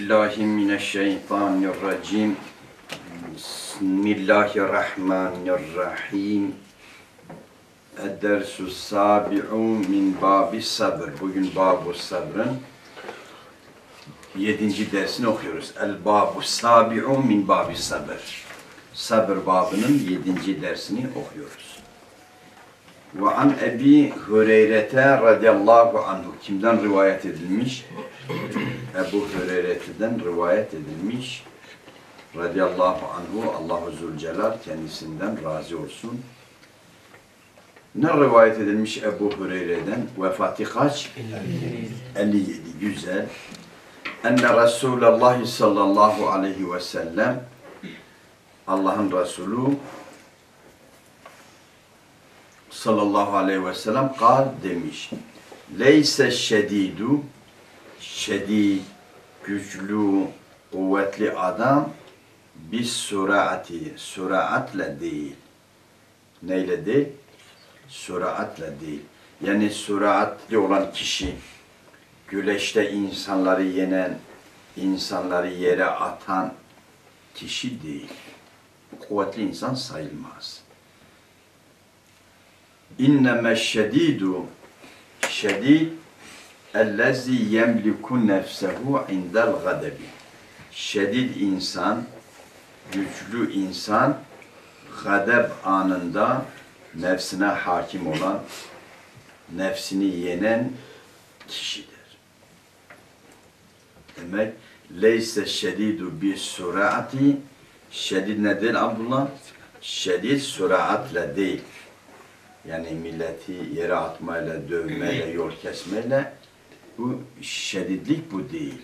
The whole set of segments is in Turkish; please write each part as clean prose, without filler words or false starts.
billahi mineşşeytanirracim. Bismillahirrahmanirrahim. Ed-dersus sabi'u min babis sabr. Bugün Babu Sabr'ın 7. dersini okuyoruz. El-babus sabi'u min babis sabr. Sabır babının 7. dersini okuyoruz. Ve an Ebi Hureyre'te radıyallahu anhu. Kimden rivayet edilmiş? Ebu Hureyre'den rivayet edilmiş. Radıyallahu anhu, Allahu Zülcelal kendisinden razı olsun. Ne rivayet edilmiş Ebu Hureyre'den? Vefatı kaç? 57. Güzel. Enne Resulullah sallallahu aleyhi ve sellem, Allah'ın Resulü sallallahu aleyhi ve sellem kal demiş. Leyse şedidu, şedid, güçlü, kuvvetli adam bis suraati, suraatle değil. Neyle değil? Suraatle değil. Yani suraatli olan kişi, güleşte insanları yenen, insanları yere atan kişi değil. Kuvvetli insan sayılmaz. İnneme şedidu, şedid, ellezî yemliku nefsehu indel gadebi. Şedid insan, güçlü insan, gadeb anında nefsine hakim olan, nefsini yenen kişidir. Demek, leyse şedidu bis suraati, şedid ne değil Abdullah? Şedid suraatle değil. Yani milleti yere atmayla, dövmeyle, yol kesmeyle, bu şedidlik bu değil.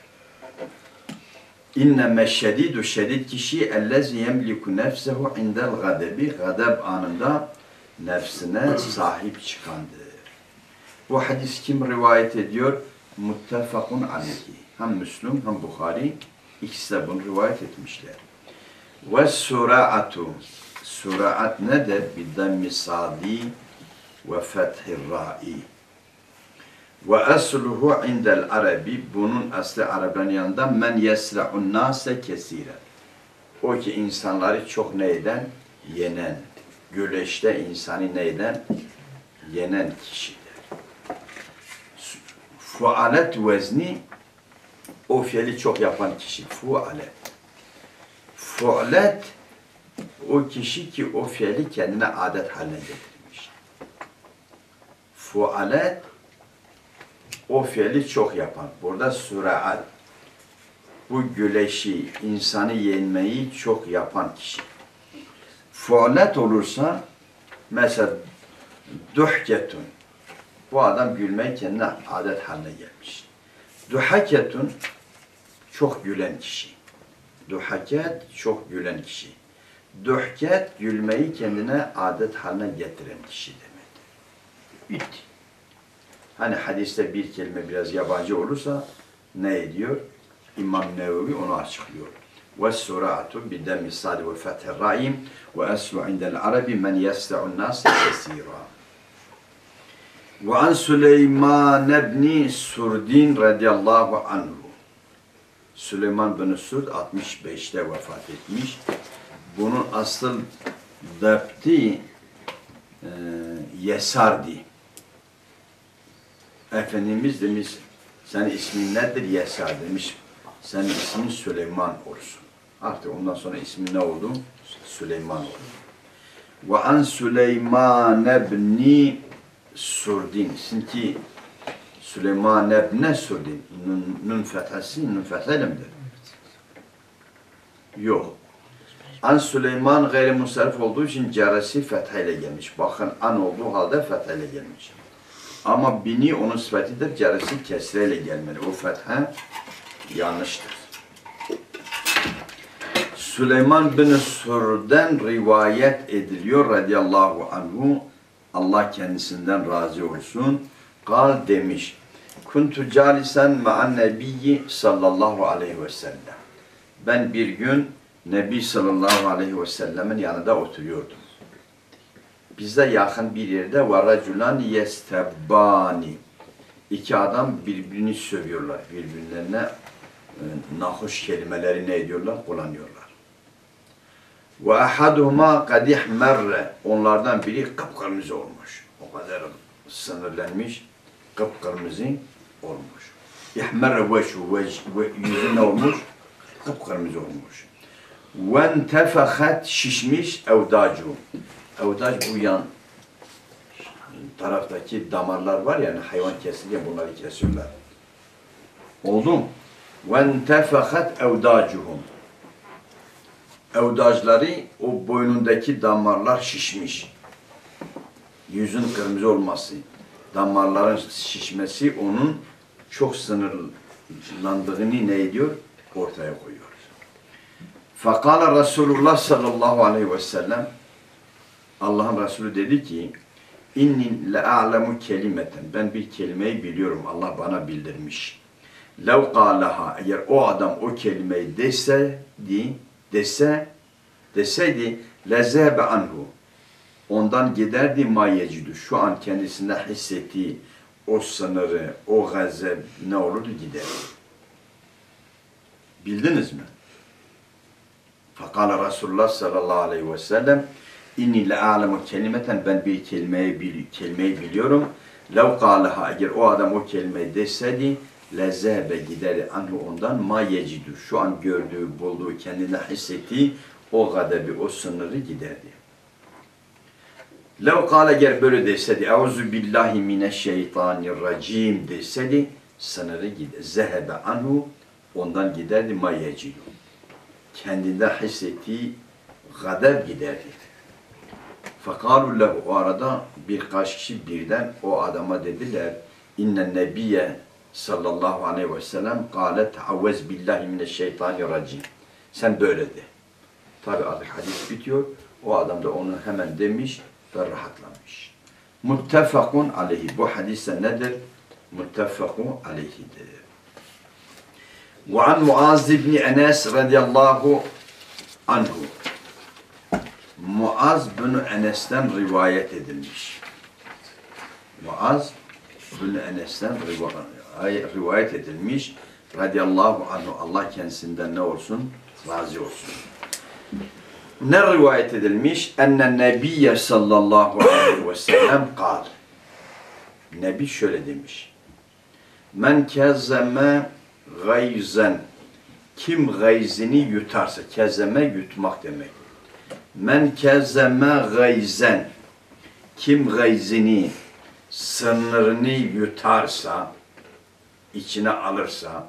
İnneme şedidu, şedid kişi ellezî yemliku nefsehu indel gadebi, gadeb anında nefsine sahip çıkandır. Bu hadis kim rivayet ediyor? Muttefakun aleyhi. Hem Müslüm hem Bukhari ikisi de bunu rivayet etmişler. Ve suraatu, suraat nedir? Biddemmi sadi ve fethir ra'i. Ve asluhu indel arabi, bunun aslı Arapların yanında men yesra'un nase kesire. O ki insanları çok neyden? Yenen. Güleşte insanı neyden? Yenen kişidir. Fualet vezni, o fiili çok yapan kişi. Fualet. Fualet, o kişi ki o fiili kendine adet haline getirmiş. Fualet, o fiili çok yapan. Burada suraat. Bu güleşi, insanı yenmeyi çok yapan kişi. Fualet olursa, mesela duhketun. Bu adam gülmeyi kendine adet haline gelmiş. Duhaketun, çok gülen kişi. Duhaket, çok gülen kişi. Duhket, gülmeyi kendine adet haline getiren kişi demektir. Bitti. Hani hadiste bir kelime biraz yabancı olursa ne ediyor? İmam Nevevi onu açıklıyor. وَالسُّرَعَةُ بِدَمِّ الصَّادِ وَفَتْحِ الرَّائِمِ وَأَسْلُ عِنْدَ الْعَرَبِ مَنْ يَسْتَعُ النَّاسِ كَسِيرًا. وَعَنْ سُلَيْمَانَ بْنِ سُرْدٍ رَضِيَ اللّٰهُ عَنْهُ. Süleyman bin Surd 65'te vefat etmiş. Bunun asıl dapti Yesardi. Efendimiz demiş, senin ismin nedir? Yesar demiş. Senin ismin Süleyman olsun. Artık ondan sonra ismin ne oldu? Süleyman oldu. Ve an Süleyman ibni Surdin. Çünkü Süleyman ibni Surdin. Nun fethası, nun fethayla mıdır? Yok. An Süleyman gayrimusarif olduğu için caresi fethayla gelmiş. Bakın an olduğu halde fethayla gelmiş. Ama bini onun sıfatıdır, caresi kesreyle gelmeli. O fetha yanlıştır. Süleyman bin Sur'den rivayet ediliyor radıyallahu anhu. Allah kendisinden razı olsun. Kal demiş. Kuntu calisen ma'an nebiyyi sallallahu aleyhi ve sellem. Ben bir gün Nebi sallallahu aleyhi ve sellemin yanında oturuyordum. Bize yakın bir yerde وَرَجُلَانِ يَسْتَبَّانِ. İki adam birbirini sövüyorlar. Birbirlerine nahoş kelimeleri ne ediyorlar? Kullanıyorlar. Ve ahaduhuma kad ihmerre. Onlardan biri kıpkırmızı olmuş. O kadar sinirlenmiş, kıpkırmızı olmuş. İhmerre veşhu, yüzü ne olmuş? Kıpkırmızı olmuş. Ve entefehat, şişmiş evdacu. Evdac bu yan taraftaki damarlar var yani hayvan kesilirken bunları kesiyorlar. Oldu mu? Ve entefehat evdacuhum. Evdacları, o boynundaki damarlar şişmiş. Yüzün kırmızı olması, damarların şişmesi onun çok sınırlandığını ne ediyor? Ortaya koyuyor. Fakala Resulullah sallallahu aleyhi ve sellem, Allah'ın Resulü dedi ki, İnni le'a'lemu kelimeten, ben bir kelimeyi biliyorum, Allah bana bildirmiş. Lev kâleha, eğer o adam o kelimeyi deseydi, lezebe anhu, ondan giderdi ma yecidu, şu an kendisinde hissettiği o sınırı, o gazep ne olurdu giderdi. Bildiniz mi? Fakala Resulullah sallallahu aleyhi ve sellem, İnni le'alemu kelimeten, ben bir kelimeyi biliyorum. Lev kâleha, eğer o adam o kelimeyi deseydi, lezebe gider anhu ondan ma yecidu, şu an gördüğü, bulduğu, kendine hissettiği o gadebi, o sınırı giderdi. Lev kâle, eğer böyle deseydi, euzu billahi mineşşeytanirracim deseydi, sınırı gider. Zehebe anhu, ondan giderdi ma yecidu. Kendinde hissettiği gadeb giderdi. Fekalu lehu, o arada birkaç kişi birden o adama dediler, İnnen nebiyye sallallahu aleyhi ve sellem kâle teavvez billahi mineşşeytanirracim. Sen böyle de. Tabi artık hadis bitiyor. O adam da onu hemen demiş ve rahatlamış. Muttefakun aleyhi. Bu hadise nedir? Muttefakun aleyhidir. Ve an Muaz ibn Enes radıyallahu anhu. Muaz bin Enes'ten rivayet edilmiş. Muaz bin Enes'ten rivayet edilmiş. Radiyallahu anhu. Allah kendisinden ne olsun? Razı olsun. Ne rivayet edilmiş? Enne Nebiyye sallallahu aleyhi ve sellem kal. Nebi şöyle demiş. Men kezzeme gayzen. Kim gayzini yutarsa, kezzeme yutmak demek. Men kezzeme gayzen. Kim gayzini, sınırını yutarsa, içine alırsa,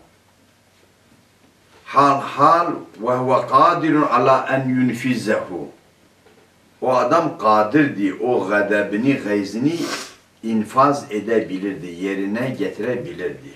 hal ve huve kadirun ala en yunfizehu. O adam kadirdi, o gadabini, gayzini infaz edebilirdi, yerine getirebilirdi.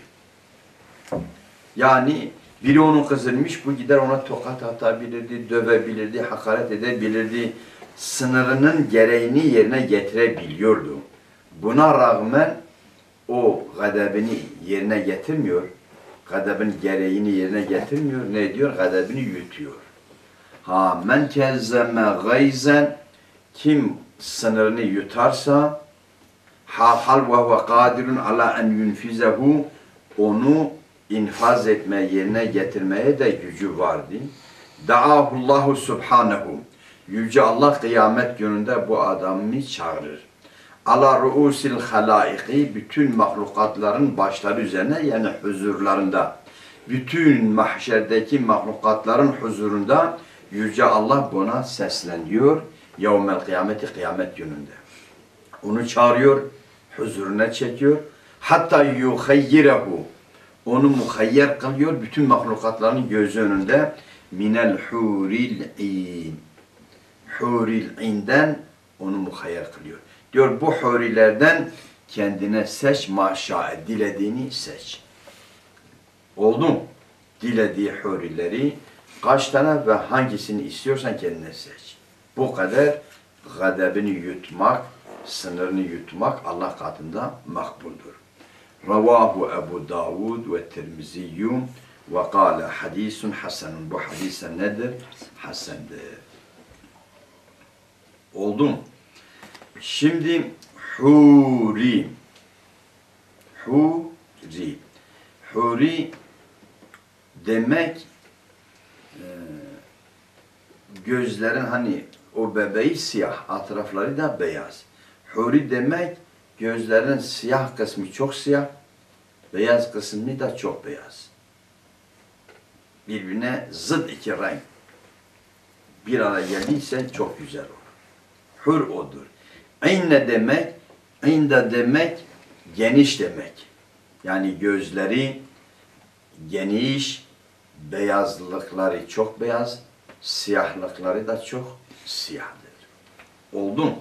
Yani biri onu kızılmış, bu gider ona tokat atabilirdi, dövebilirdi, hakaret edebilirdi. Sınırının gereğini yerine getirebiliyordu. Buna rağmen o gadabini yerine getirmiyor. Gadabın gereğini yerine getirmiyor. Ne diyor? Gadabini yutuyor. Ha men kezzeme gayzen, kim sınırını yutarsa, hal ve huve kadirun ala en yunfizehu, onu infaz etmeye, yerine getirmeye de gücü vardı. Da'ahullahu subhanehu. Yüce Allah kıyamet gününde bu adamı çağırır. Ala ruusil halaiki, bütün mahlukatların başları üzerine, yani huzurlarında, bütün mahşerdeki mahlukatların huzurunda Yüce Allah buna sesleniyor. Yevmel kıyameti, kıyamet gününde. Onu çağırıyor, huzuruna çekiyor. Hatta yuhayyirehu, onu muhayyer kılıyor, bütün mahlukatların gözü önünde. Minel huril in, huril inden onu muhayyer kılıyor. Diyor bu hurilerden kendine seç, maşa dilediğini seç. Oldu mu? Dilediği hurileri kaç tane ve hangisini istiyorsan kendine seç. Bu kadar gadabını yutmak, sınırını yutmak Allah katında makbuldur. Ravahu Ebu Davud ve Tirmiziyyü ve kâle hadisun hasenun. Bu hadise nedir? Hasendir. Oldu mu? Şimdi huri. Huri demek gözlerin hani o bebeği siyah, etrafları da beyaz. Huri demek gözlerin siyah kısmı çok siyah, beyaz kısmı da çok beyaz. Birbirine zıt iki renk bir araya geldiyse çok güzel olur. Hur odur. İnne demek, inde demek geniş demek. Yani gözleri geniş, beyazlıkları çok beyaz, siyahlıkları da çok siyahdır. Oldu mu?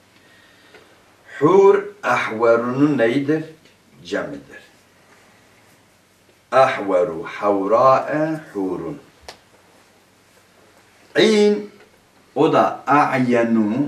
Hur ahvarunun neyidir? Cemidir. Ahvaru havra'e hurun. İn o da a'yenu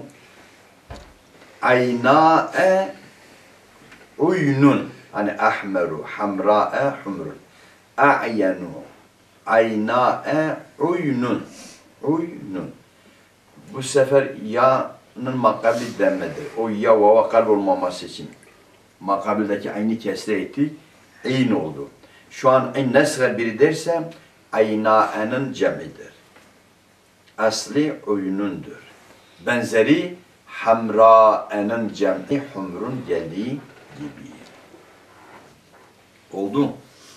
ayna'e uynun. Hani ahmeru hamra'e humrun. A'yenu ayna'e uynun. Uynun. Bu sefer ya'nın makabili demmedir. O ya vava kalb olmaması için. Makabildeki aynı kesre ettik. İn oldu. Şu an in nesre biri dersem ayna'e'nin cemidir. Asli uynundur. Benzeri hamra'e'nin cem'i humrun geldiği gibi. Oldu.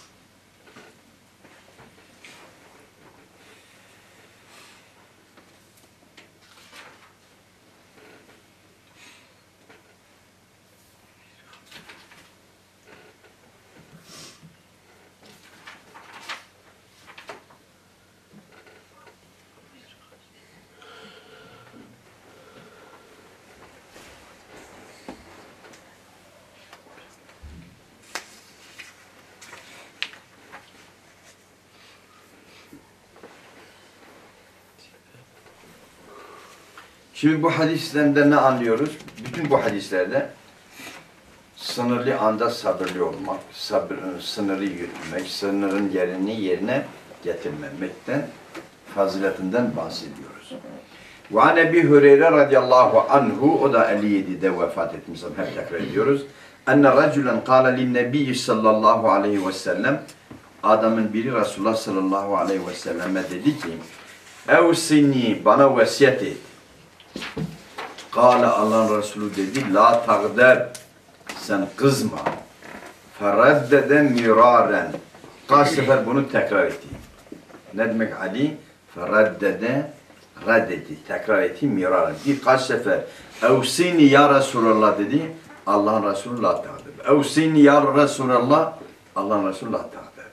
Şimdi bu hadislerden ne anlıyoruz? Bütün bu hadislerde sınırlı anda sabırlı olmak, sınırı yürütmek, sınırın yerini yerine getirmemekten, faziletinden bahsediyoruz. Ve an Ebi Hüreyre radıyallahu anhu, o da 57'de vefat etmiş, hep tekrar ediyoruz. Enne raculen kâle linnebiyyi sallallahu aleyhi ve sellem, adamın biri Resulullah sallallahu aleyhi ve selleme dedi ki, evsini, bana vasiyet et. Kâle Allah'ın Resulü dedi, la tağder, sen kızma. Fereddede miraren. Kaç sefer bunu tekrar etti. Ne demek Ali? Fereddede, reddetti, tekrar etti miraren. Birkaç sefer. Evsini ya Resulallah dedi. Allah'ın Resulü la tağder. Evsini ya Resulallah. Allah'ın Resulü la tağder.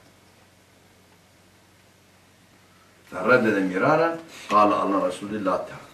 Fereddede miraren. Kâle Allah'ın Resulü la tağder.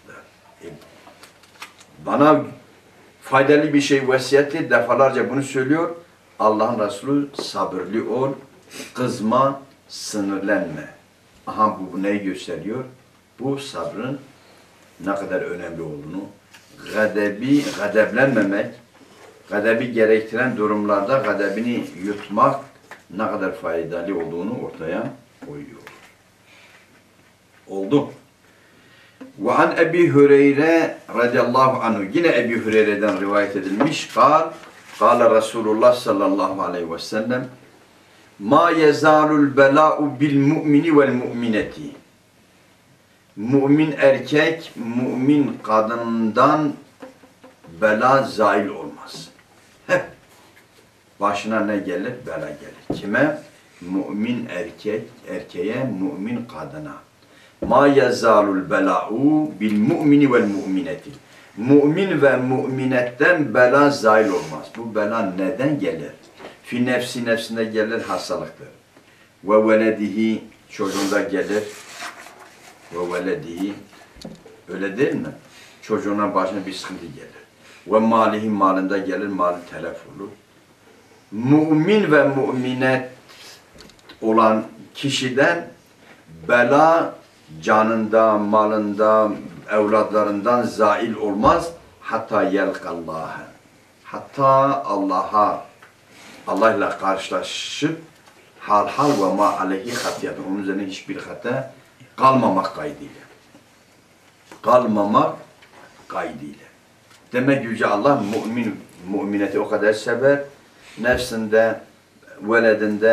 Bana faydalı bir şey vasiyeti defalarca bunu söylüyor. Allah'ın Resulü sabırlı ol, kızma, sinirlenme. Aha bu neyi gösteriyor? Bu sabrın ne kadar önemli olduğunu, gadeblenmemek, gadebi gerektiren durumlarda gadebini yutmak ne kadar faydalı olduğunu ortaya koyuyor. Oldu. Ve an Ebi Hüreyre radıyallahu anhu, yine Ebi Hüreyre'den rivayet edilmiş. Kâle Resulullah sallallahu aleyhi ve sellem, ma yezalul belâ'u bil mu'mini vel mu'mineti. Mümin erkek, mümin kadından bela zail olmaz. Hep başına ne gelir? Bela gelir. Kime? Mümin erkeğe, mümin kadına. Ma yazalul bela'u bil mu'mini vel mu'mineti. Mümin ve müminetten bela zail olmaz. Bu bela neden gelir? Fi nefsine gelir, hastalıktır. Ve veledihi, çocuğunda gelir. Ve veledihi, öyle değil mi? Çocuğuna başına bir sıkıntı gelir. Ve malihi, malında gelir, malı telef olur. Mümin ve müminet olan kişiden bela canında, malında, evlatlarından zail olmaz. Hatta yelkallâhe. Hatta Allah ile karşılaşıp hal ve ma aleyhi hatiyatın. Onun üzerine hiçbir hata kalmamak kaydıyla. Kalmamak kaydıyla. Demek Yüce Allah mümineti o kadar sever. Nefsinde, veledinde,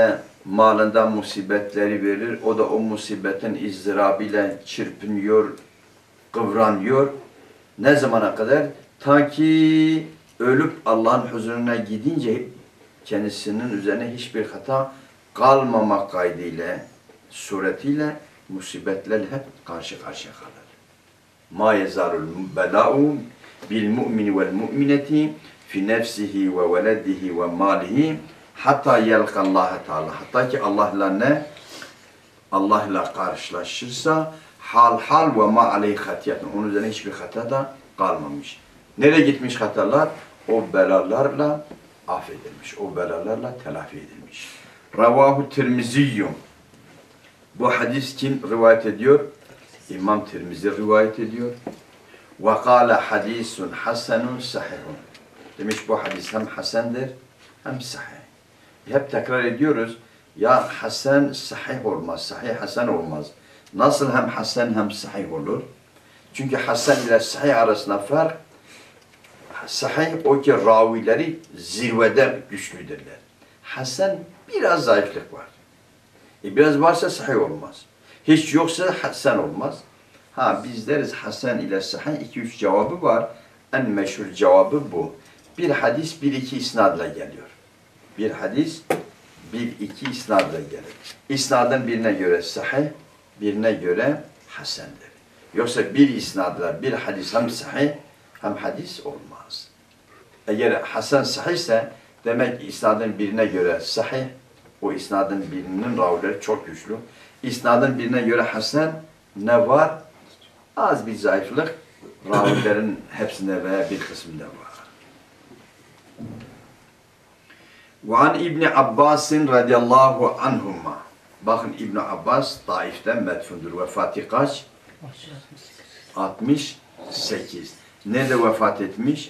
malından musibetleri verir. O da o musibetin izdırabıyla çırpınıyor, kıvranıyor. Ne zamana kadar? Ta ki ölüp Allah'ın huzuruna gidince kendisinin üzerine hiçbir hata kalmamak kaydıyla, suretiyle musibetler hep karşı karşıya kalır. Ma yezalul bela'u bil mu'mini vel mu'mineti fi nefsihi ve veledihi ve malihi hatta yelka Allah Teala. Hatta ki Allah'la karşılaşırsa hal ve ma aleyhi hatiyatun. Onun üzerine hiçbir hata da kalmamış. Nereye gitmiş hatalar? O belalarla affedilmiş. O belalarla telafi edilmiş. Ravahu Tirmiziyyum. Bu hadis kim rivayet ediyor? İmam Tirmizi rivayet ediyor. Ve kâle hadisun hasenun sahihun. Demiş bu hadis hem hasendir hem sahih. Hep tekrar ediyoruz. Ya hasen sahih olmaz, sahih hasen olmaz. Nasıl hem hasen hem sahih olur? Çünkü hasen ile sahih arasında fark, sahih o ki ravileri zirvede güçlüdürler. Hasen biraz zayıflık var. Biraz varsa sahih olmaz. Hiç yoksa hasen olmaz. Biz deriz hasen ile sahih 2-3 cevabı var. En meşhur cevabı bu. Bir hadis 1-2 isnadla geliyor. Bir hadis 1-2 isnadla gelir. İsnadın birine göre sahih, birine göre hasendir. Yoksa bir isnadla bir hadis hem sahih hem hadis olmaz. Eğer hasen sahihse demek isnadın birine göre sahih, o isnadın birinin ravileri çok güçlü. İsnadın birine göre hasen ne var? Az bir zayıflık ravilerin hepsinde veya bir kısmında var. وعن İbn Abbas radıyallahu anhuma. Bakın İbn Abbas Taif'ten medfundur. Vefatı kaç? 68. Nerede vefat etmiş?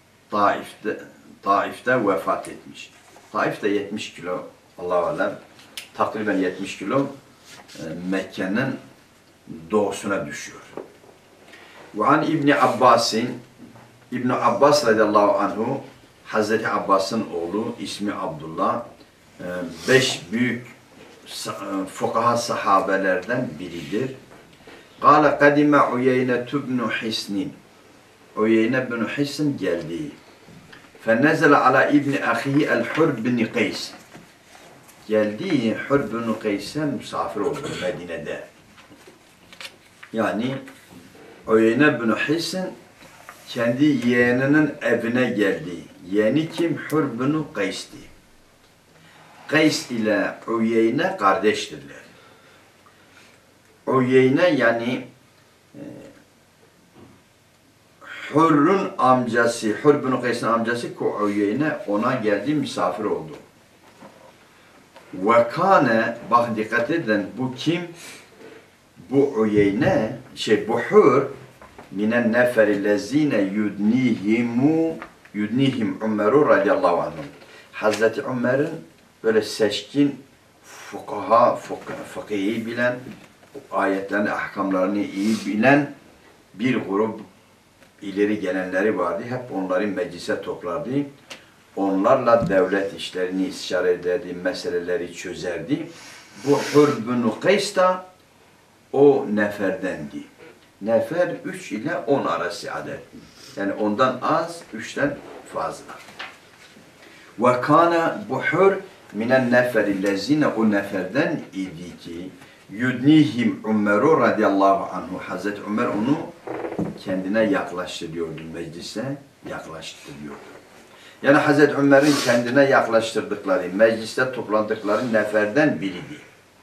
Taif'te vefat etmiş. Taif'te 70 kilo, Allah-u alem, takriben 70 kilo Mekke'nin doğusuna düşüyor. وعن İbn Abbas'in, İbn Abbas radıyallahu anhu, Hazreti Abbas'ın oğlu, ismi Abdullah, 5 büyük fukaha sahabelerden biridir. Kâle kadime Uyeyne tübnu Hisnin. Uyeyne bin Hisn geldi. Fennezele ala İbni ahihi el-Hur bin Qays. Geldi, Hur bin Qays'e misafir oldu Medine'de. Yani Uyeyne bin Hisn kendi yeğeninin evine geldi. Yeğeni kim? Hur bin Qays'ti. Qays ile Uyeyne kardeştirler. Uyeyne yani Hur'un amcası, Hur bin Qays'in amcası Uyeyne ona geldi, misafir oldu. Ve kâne, bak dikkat edin, bu kim? Bu Uyeyne, bu Hur, minen neferi lezine yudnihim Ömer'u radiyallahu anh. Hazreti Ömer'in böyle seçkin fıkıhı bilen, ayetlerin ahkamlarını iyi bilen bir grup ileri gelenleri vardı. Hep onları meclise toplardı. Onlarla devlet işlerini istişare ederdi, meseleleri çözerdi. Bu Hur bin Qays da o neferdendi. Nefer 3 ile 10 arası adet. Yani ondan az, 3'ten fazla. Ve kana bu Hur minen neferillezine, o neferden idi ki yudnihim Ömer'u radiyallahu anhu. Hazreti Ömer onu kendine yaklaştırıyordu, meclise yaklaştırıyordu. Yani Hazreti Ömer'in kendine yaklaştırdıkları, mecliste toplandıkları neferden biriydi.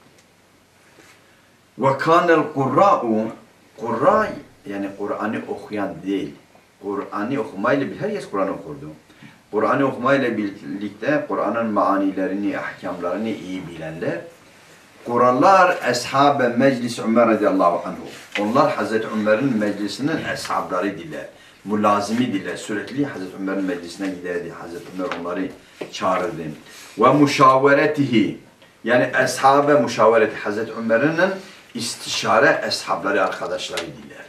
Ve kânel kurra'u, kurra yani Kur'an'ı okuyan değil, Kur'an'ı okumayla herkes Kur'an okurdu. Kur'an'ı okumayla birlikte Kur'an'ın manilerini, ahkamlarını iyi bilenler, Kur'anlar Ashab-ı Meclis Ömer radıyallahu anhu. Onlar Hazreti Ömer'in meclisinin eshabları diler, mülazimi diler. Sürekli Hazreti Ömer'in meclisine giderdi. Hazreti Ömer onları çağırırdı. Ve müşaveretihi, yani Ashab-ı müşavereti, Hazreti Ömer'in istişare eshabları, arkadaşları diler.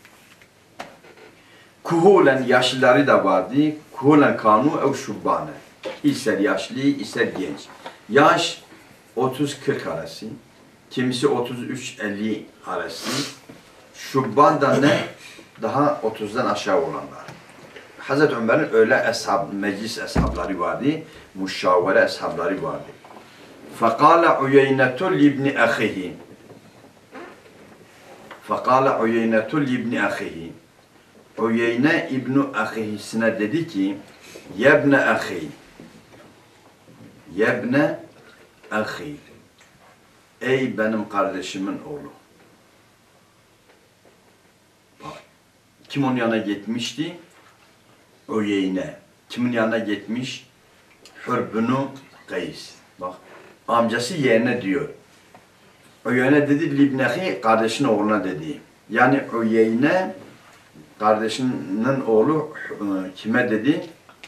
Kuhulen, yaşlıları da vardı. Kuhulen kanu ev şubbane. İster yaşlı, ister genç. Yaş 30-40 arası, kimisi 33-50 arası. Şubban da ne? Daha 30'dan aşağı olanlar. Hazreti Ömer'in öyle meclis eshabları vardı, müşavere eshabları vardı. فَقَالَ عُيَيْنَةُ لِبْنِ أَخِهِ فَقَالَ عُيَيْنَةُ لِبْنِ أَخِهِ Uyeyne İbn-i Ahihisine dedi ki, Yebne ahi, Yebne ahi, ey benim kardeşimin oğlu. Bak, kim onun yanına gitmişti? Uyeyne. Kimin yanına gitmiş? Hürbün-ü Kays. Bak, amcası yeğene diyor. Uyeyne dedi, Libn-i ahi, kardeşinin oğluna dedi. Yani Uyeyne, kardeşinin oğlu kime dedi?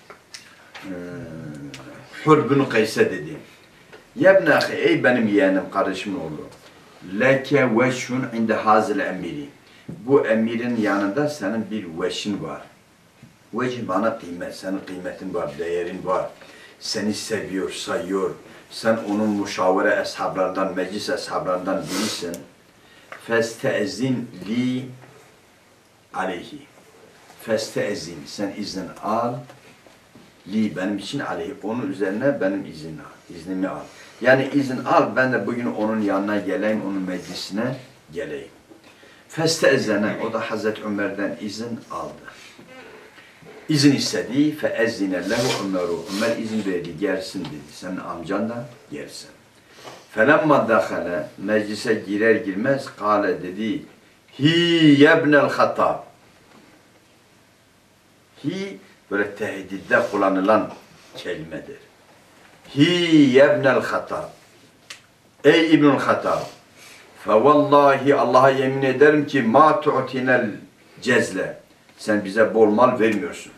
Hür bin Kays'e dedi. Yebne ahi, ey benim yeğenim, kardeşimin oğlu. Leke veşhun inde hazil emiri. Bu emirin yanında senin bir veşin var. Veşin bana kıymet, senin kıymetin var, değerin var. Seni seviyor, sayıyor. Sen onun müşavere eshablarından, meclis eshablarından birisin. Festeezin li aleyhi. Festeezin, sen izin al. Li, benim için aleyhi. Onun üzerine benim iznimi al. Yani izin al, ben de bugün onun yanına geleyim, onun meclisine geleyim. Festeezene, o da Hazreti Ömer'den izin aldı. İzin istedi, feezzine lehu Ömer'u. Ömer izin verdi, gelsin dedi. Senin amcan da gelsin. Felemma dâhale, meclise girer girmez, kâle dedi, hi yebnel Hattab. Hi, böyle tehdidde kullanılan kelimedir. Hi yebnel Hattab. Ey İbnül Hattab. Fevallahi, Allah'a yemin ederim ki, ma tu'tinel cezle. Sen bize bol mal vermiyorsun.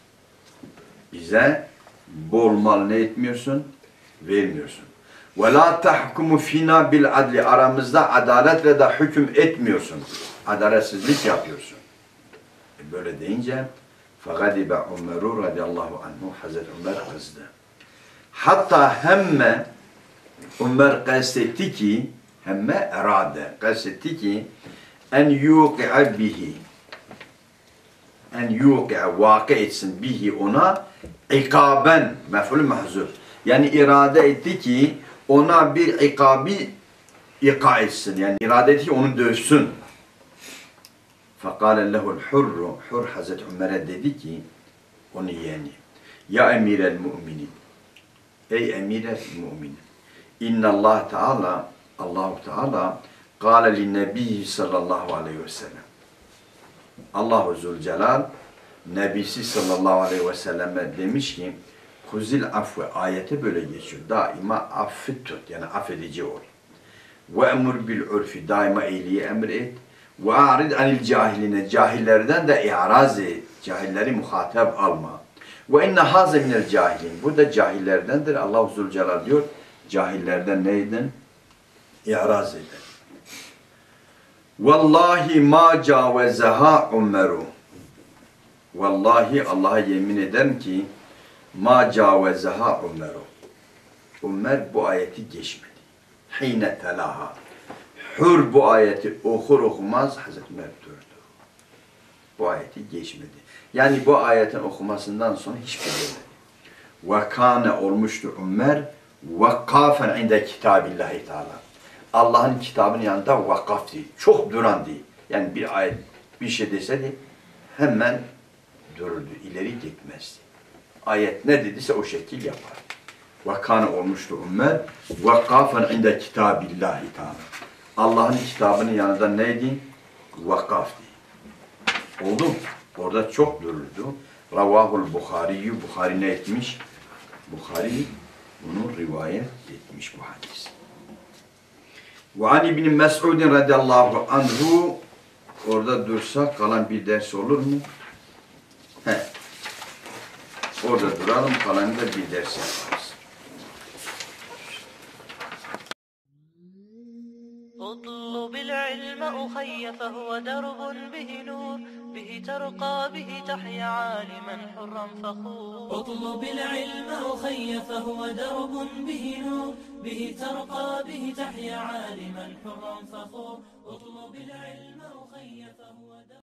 Bize bol mal ne etmiyorsun? Vermiyorsun. Ve la tahkumu fina bil adli. Aramızda adaletle de hüküm etmiyorsun. Adaletsizlik yapıyorsun. Böyle deyince fagadibe Ömer'u radıyallahu anhu, Hazreti Ömer kızdı. Hatta hemme Ömer kastetti ki, hemme erade kastetti ki en yuqi'a bihi, en yuqi'a vakı etsin bihi ona ikaben, mef'ul mahzuf. Yani irade etti ki ona bir ikabi ika etsin. Yani irade etti ki onu dövsün. Fekâle lehul hurru, Hur Hazreti Ömer'e dedi ki, onu yeğeni, ya emirel müminin, ey emirel müminin, innallah Teala, Allahu Teala, kâle linnebiyyi sallallahu aleyhi ve sellem. Allahu Zülcelal, Nebisi sallallahu aleyhi ve selleme demiş ki, Huzil afve, ayeti böyle geçiyor. Daima affı tut, yani affedici ol. Ve emur bil urfi, daima iyiliği emret. Ve arid anil cahiline, cahillerden de i'raz et. Cahilleri muhatap alma. Ve inne haze minel cahilin, bu da cahillerdendir. Allah-u Zülcelal diyor, cahillerden neydin? İ'raz edin. Vallahi ma cavezeha Ömer'u. Vallahi Allah'a yemin ederim ki ma cavezeha Ömer'u. Ömer bu ayeti geçmedi. Hine telaha. Hür bu ayeti okur okumaz Hazreti Ömer durdu. Bu ayeti geçmedi. Yani bu ayetin okumasından sonra hiçbir şey demedi. Ve kâne olmuştu Ömer vakkafen inde kitabillahi teâlâ. Allah'ın kitabının yanında vakaf değil. Çok duran değil. Yani bir ayet bir şey deseydi hemen dururdu. İleri gitmezdi. Ayet ne dediyse o şekil yapar. Vakane olmuştu Ömer. Vakafen inde kitabillahi teâlâ. Allah'ın kitabının yanında neydi? Vakaftı. Oldu mu? Orada çok dururdu. Ravahul Bukhari'yi, Bukhari ne etmiş? Bukhari bunu rivayet etmiş bu hadis. Ve an İbn Mes'ud radıyallahu anhu, orada dursak kalan bir ders olur mu? Orada duralım, kalanı da bir ders yaparız. اطلب العلم أخي فهو درب به نور، به ترقى به تحيا عالما حرا فخور. اطلب العلم أخي فهو درب به نور، به ترقى به تحيا عالما حرا فخور. اطلب العلم أخي فهو درب